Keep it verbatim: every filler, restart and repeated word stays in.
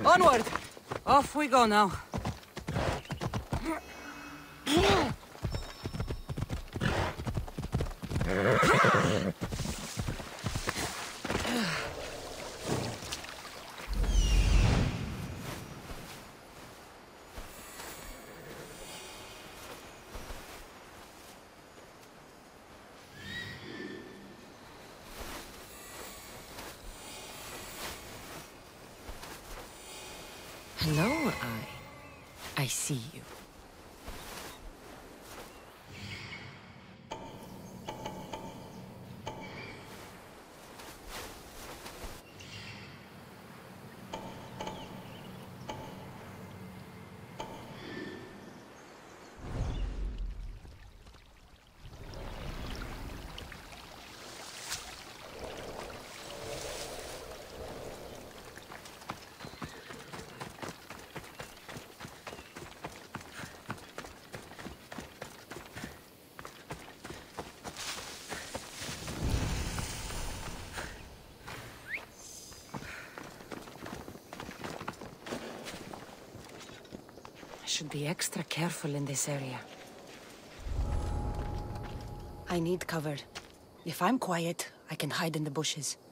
Onward! Off we go now. Hello, I. I see you. I should be extra careful in this area. I need cover. If I'm quiet, I can hide in the bushes.